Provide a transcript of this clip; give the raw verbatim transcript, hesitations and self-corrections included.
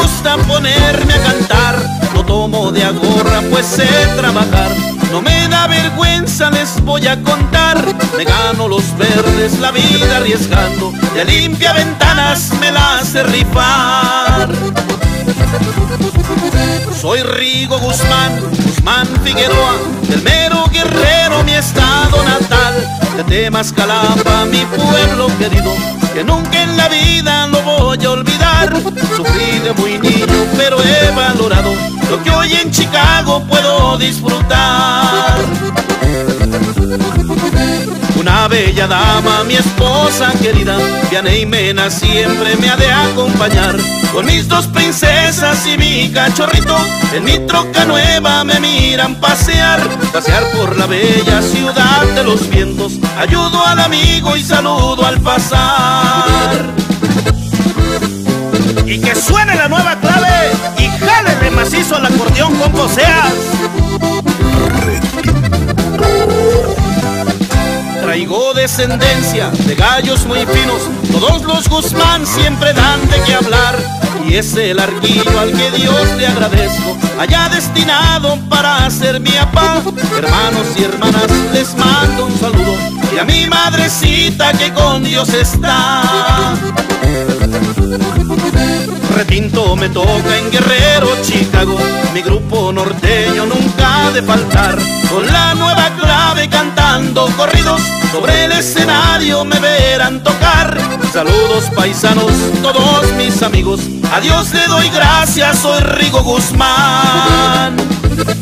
gusta ponerme a cantar. No tomo de agorra, pues sé trabajar. No me da vergüenza, les voy a contar. Me gano los verdes, la vida arriesgando. De limpia ventanas me la hace rifar. Soy Rigo Guzmán, Guzmán Figueroa, del mero Guerrero, mi estado natal. De Temascalapa, mi pueblo querido, que nunca en la vida lo voy a olvidar. Sufrí de muy niño, pero he valorado lo que hoy en Chicago puedo disfrutar. Una bella dama, mi esposa querida, Vianey Mena, siempre me ha de acompañar. Con mis dos princesas y mi cachorrito, en mi troca nueva me miran pasear. Pasear por la bella ciudad de los vientos, ayudo al amigo y saludo al pasar. Y que suene la nueva clave y jálele macizo al acordeón con Poseas. Traigo descendencia de gallos muy finos, todos los Guzmán siempre dan de qué hablar. Y es el arguillo al que Dios le agradezco, haya destinado para ser mi papá. Hermanos y hermanas, les mando un saludo, y a mi madrecita que con Dios está. Retinto me toca en Guerrero, Chicago, mi grupo norteño nunca ha de faltar. Con la nueva clave cantando corridos, sobre el escenario me verán tocar. Saludos paisanos, todos mis amigos, a Dios le doy gracias, soy Rigo Guzmán.